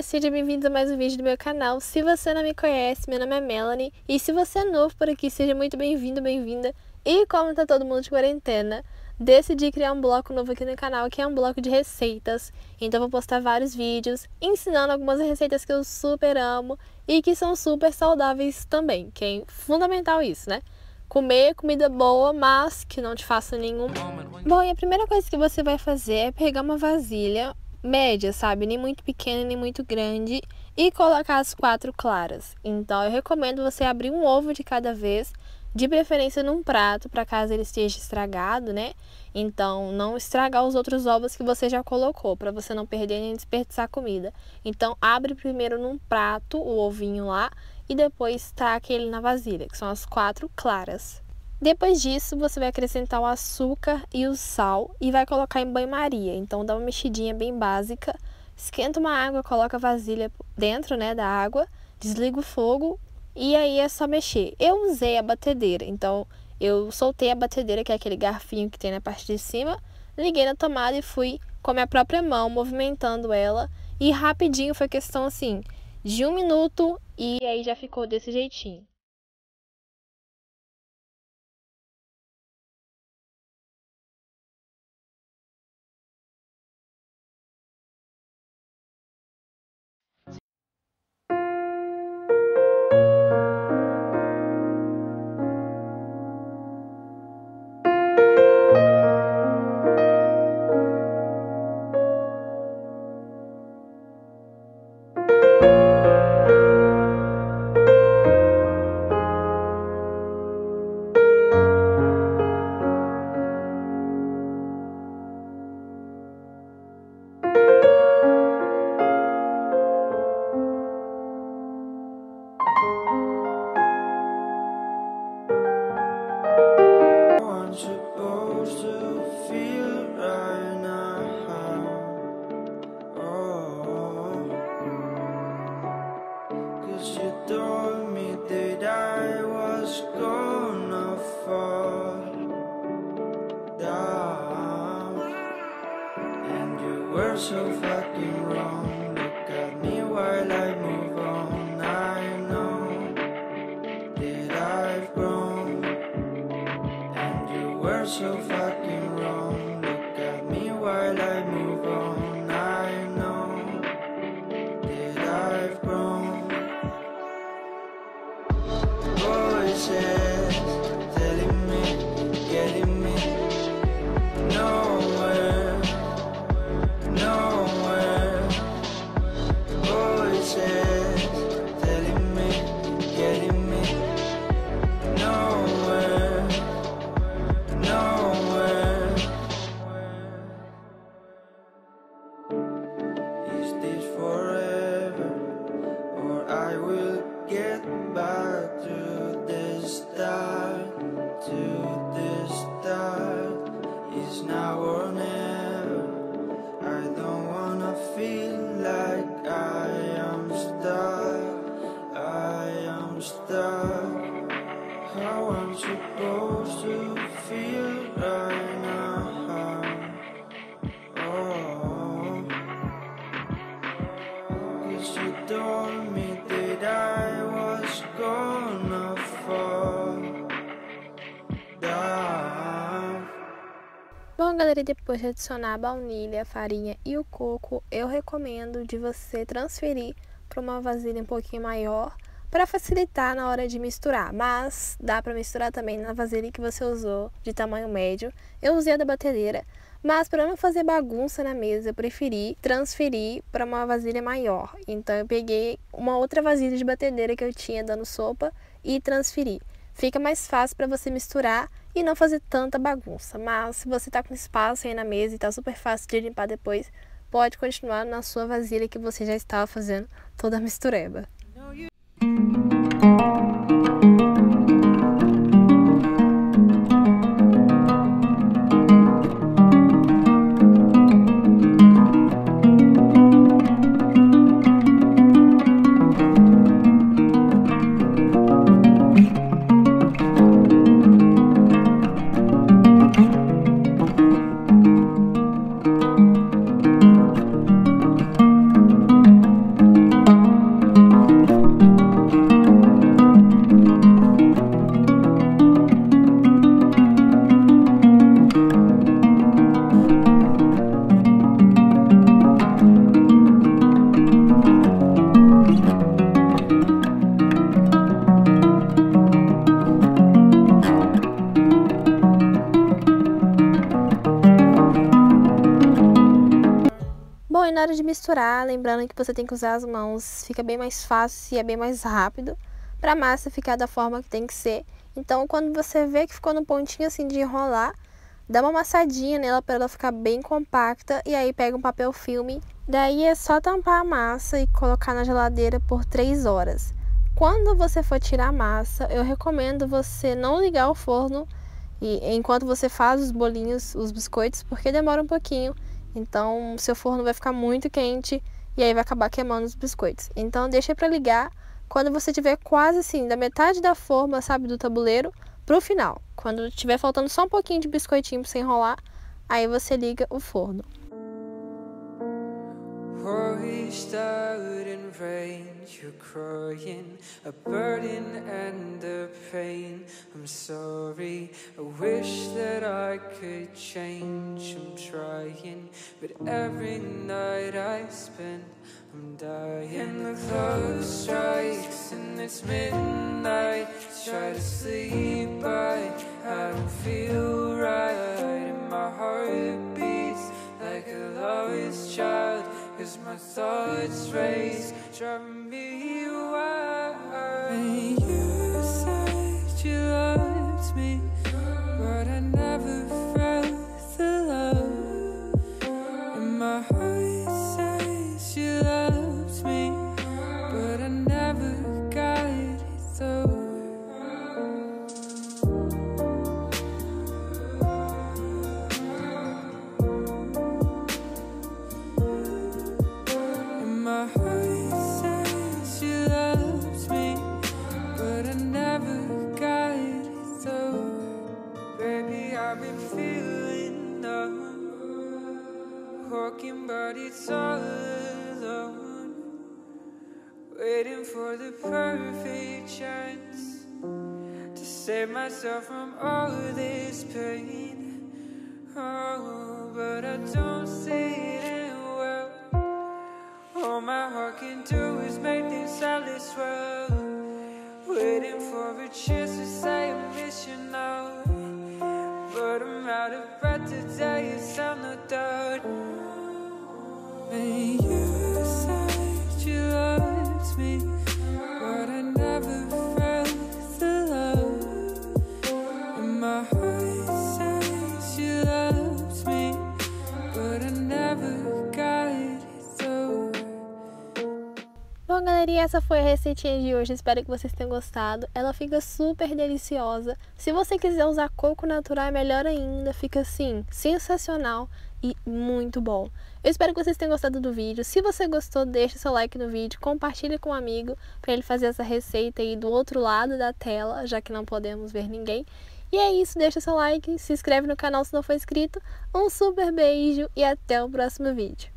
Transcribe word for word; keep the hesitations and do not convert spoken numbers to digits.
seja bem-vindo a mais um vídeo do meu canal. Se você não me conhece, meu nome é Mellanye, e se você é novo por aqui, seja muito bem-vindo, bem-vinda. E como tá todo mundo de quarentena, decidi criar um bloco novo aqui no canal, que é um bloco de receitas. Então vou postar vários vídeos ensinando algumas receitas que eu super amo e que são super saudáveis também, que é fundamental isso, né? Comer comida boa, mas que não te faça nenhum. Bom, e a primeira coisa que você vai fazer é pegar uma vasilha média, sabe? Nem muito pequena, nem muito grande, e colocar as quatro claras. Então eu recomendo você abrir um ovo de cada vez, de preferência num prato, para caso ele esteja estragado, né? Então não estragar os outros ovos que você já colocou, para você não perder nem desperdiçar comida. Então abre primeiro num prato o ovinho lá e depois taca ele na vasilha, que são as quatro claras. Depois disso, você vai acrescentar o açúcar e o sal e vai colocar em banho-maria. Então dá uma mexidinha bem básica, esquenta uma água, coloca a vasilha dentro, né, da água, desliga o fogo e aí é só mexer. Eu usei a batedeira, então eu soltei a batedeira, que é aquele garfinho que tem na parte de cima, liguei na tomada e fui com a minha própria mão movimentando ela, e rapidinho, foi questão assim de um minuto, e aí já ficou desse jeitinho. We're so fucking wrong. Look at me while I move on. I know that I've grown, and you were so fucking wrong. Look at me while I move on. I know that I've grown. Voices telling me, getting me nowhere. Nowhere, voices telling me, getting me nowhere, nowhere. Is this forever, or I will get back to the start, to the start? Is now or never. I don't wanna feel like I am stuck, I am stuck. How I'm supposed to feel right now? Oh, 'cause you told me that I was gonna fall down. Bom, galera, depois de adicionar a baunilha, a farinha e o coco, eu recomendo de você transferir para uma vasilha um pouquinho maior para facilitar na hora de misturar, mas dá para misturar também na vasilha que você usou de tamanho médio. Eu usei a da batedeira, mas para não fazer bagunça na mesa, eu preferi transferir para uma vasilha maior. Então eu peguei uma outra vasilha de batedeira que eu tinha dando sopa e transferi. Fica mais fácil para você misturar e não fazer tanta bagunça. Mas se você tá com espaço aí na mesa e tá super fácil de limpar depois, pode continuar na sua vasilha que você já estava fazendo toda a mistureba. na hora de misturar, lembrando que você tem que usar as mãos, fica bem mais fácil e é bem mais rápido para a massa ficar da forma que tem que ser. Então, quando você vê que ficou no pontinho assim de enrolar, dá uma amassadinha nela para ela ficar bem compacta e aí pega um papel filme. Daí é só tampar a massa e colocar na geladeira por três horas. Quando você for tirar a massa, eu recomendo você não ligar o forno e, enquanto você faz os bolinhos, os biscoitos, porque demora um pouquinho. Então, seu forno vai ficar muito quente e aí vai acabar queimando os biscoitos. Então, deixa para ligar quando você tiver quase assim, da metade da forma, sabe, do tabuleiro, pro final. Quando tiver faltando só um pouquinho de biscoitinho para você enrolar, aí você liga o forno. Washed out in rain, you're crying, a burden and a pain. I'm sorry, I wish that I could change. I'm trying, but every night I spend, I'm dying. The clock strikes and it's midnight. Try to sleep, but I don't feel right. And my heart beats like a lost child. Cause my thoughts race, driving me wild. And you said you loved me, but I never felt the love. And my heart says she loves me, but I never got it though. I've been feeling numb, walking but it's all alone, waiting for the perfect chance to save myself from all this pain. Oh, but I don't see it end well. All my heart can do is make things sadly swell, waiting for a chance to say I miss you now. But I'm out of breath today, it's on the dirt. And you said you loved me, but I never felt the love. And my heart says she loves me, but I never got it though. Bom, galerinha, essa foi a receitinha de hoje, espero que vocês tenham gostado. Ela fica super deliciosa. Se você quiser usar coco natural, é melhor ainda, fica assim, sensacional e muito bom. Eu espero que vocês tenham gostado do vídeo. Se você gostou, deixa seu like no vídeo, compartilhe com um amigo para ele fazer essa receita aí do outro lado da tela, já que não podemos ver ninguém. E é isso, deixa seu like, se inscreve no canal se não for inscrito. Um super beijo e até o próximo vídeo.